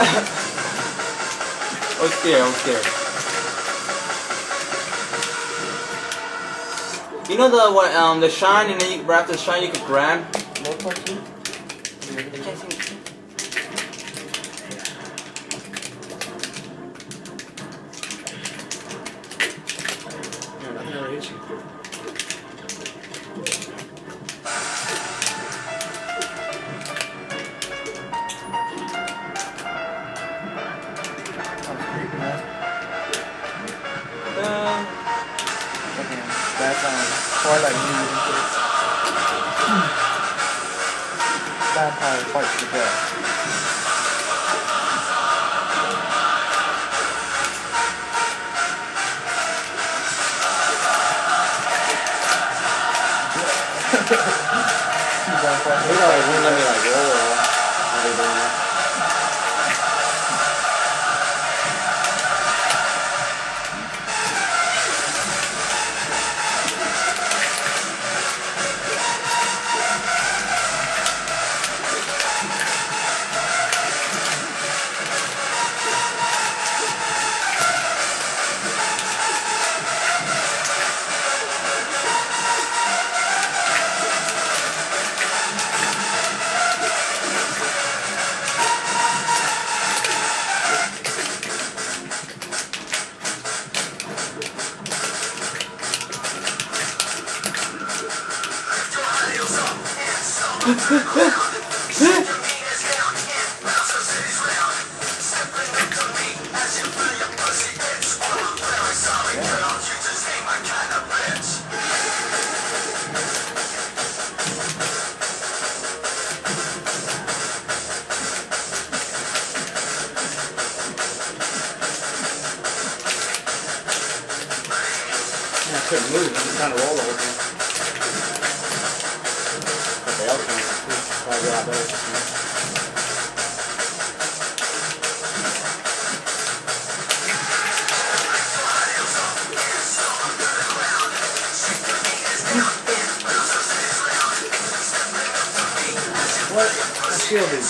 was scared. I was scared. You know the shine, and then you after the shine you could grab. No question. I can't see. Man, I never hit you. That's Twilight News and shit. Vampire fights the death. They got like, won't let me like roll or how they doing that? I couldn't move, I just kind of roll the whole thing. Okay, I'll come. Probably a lot better. What? I shielded.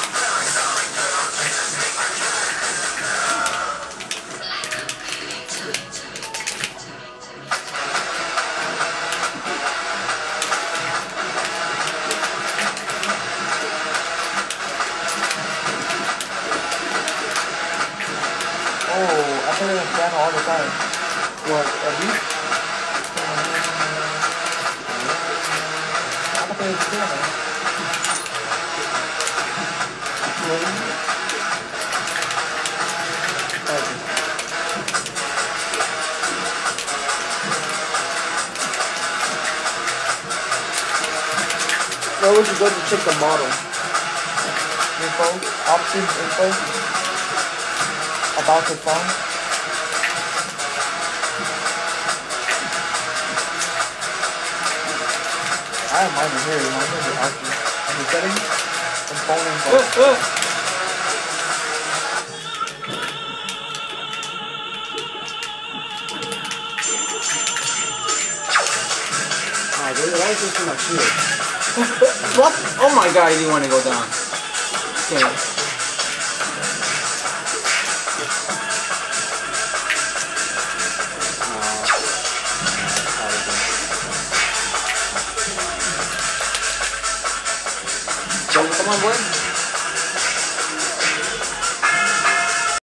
Oh, I play the piano all the time. What, at least? I can play the piano. Really? Okay. Where would you go to check the model? Info? Options info? About the phone? I have mine in here. Mine is the options. And the settings? And phone info. Alright, why is this in my shield? What? Oh my god, he didn't want to go down. Okay. Come on, boy.